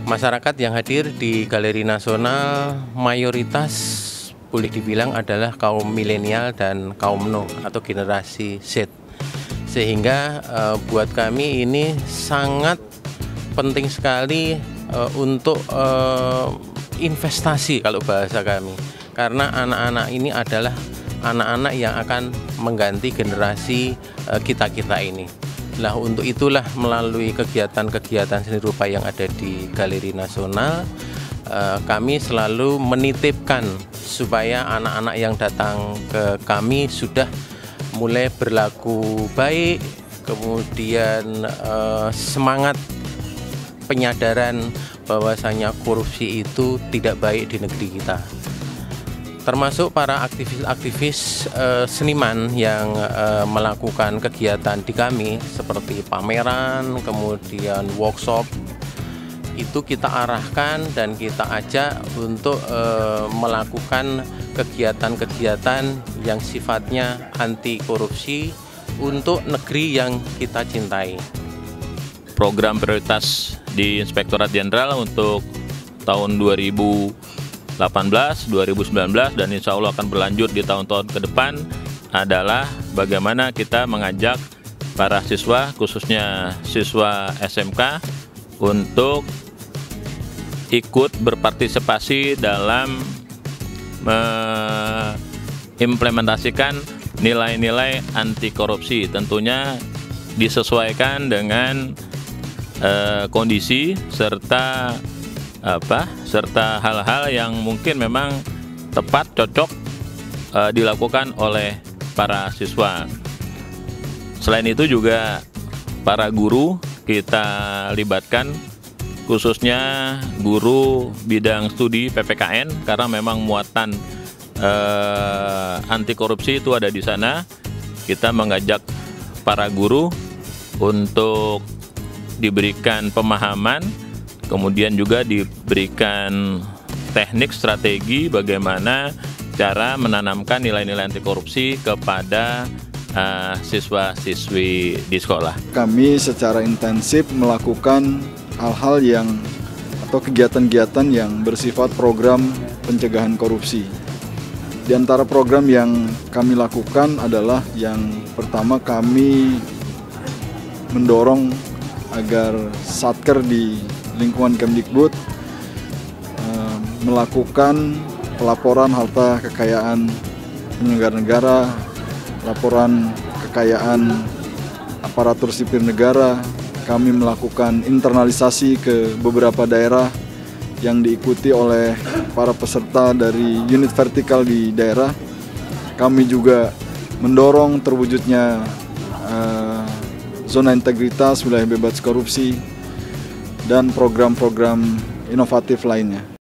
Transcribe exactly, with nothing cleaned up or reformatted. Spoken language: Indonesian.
Masyarakat yang hadir di Galeri Nasional mayoritas boleh dibilang adalah kaum milenial dan kaum nol atau generasi Z. Sehingga uh, buat kami ini sangat penting sekali uh, untuk uh, investasi kalau bahasa kami. Karena anak-anak ini adalah anak-anak yang akan mengganti generasi uh, kita-kita ini. Lah untuk itulah melalui kegiatan-kegiatan seni rupa yang ada di Galeri Nasional, eh, kami selalu menitipkan supaya anak-anak yang datang ke kami sudah mulai berlaku baik, kemudian eh, semangat penyadaran bahwasanya korupsi itu tidak baik di negeri kita. Termasuk para aktivis-aktivis eh, seniman yang eh, melakukan kegiatan di kami seperti pameran, kemudian workshop, itu kita arahkan dan kita ajak untuk eh, melakukan kegiatan-kegiatan yang sifatnya anti korupsi untuk negeri yang kita cintai. Program prioritas di Inspektorat Jenderal untuk tahun dua ribu delapan belas, dua ribu sembilan belas, dan insya Allah akan berlanjut di tahun-tahun ke depan adalah bagaimana kita mengajak para siswa, khususnya siswa S M K, untuk ikut berpartisipasi dalam mengimplementasikan nilai-nilai anti korupsi. Tentunya disesuaikan dengan eh, kondisi serta apa serta hal-hal yang mungkin memang tepat cocok e, dilakukan oleh para siswa. Selain itu juga para guru kita libatkan, khususnya guru bidang studi P P K N, karena memang muatan e, anti korupsi itu ada di sana. Kita mengajak para guru untuk diberikan pemahaman, kemudian juga diberikan teknik strategi bagaimana cara menanamkan nilai-nilai anti korupsi kepada uh, siswa-siswi di sekolah. Kami secara intensif melakukan hal-hal yang atau kegiatan-kegiatan yang bersifat program pencegahan korupsi. Di antara program yang kami lakukan adalah yang pertama, kami mendorong agar Satker di lingkungan Kemdikbud uh, melakukan pelaporan harta kekayaan penyelenggara negara, laporan kekayaan aparatur sipil negara. Kami melakukan internalisasi ke beberapa daerah yang diikuti oleh para peserta dari unit vertikal di daerah. Kami juga mendorong terwujudnya uh, zona integritas, wilayah bebas korupsi, dan program-program inovatif lainnya.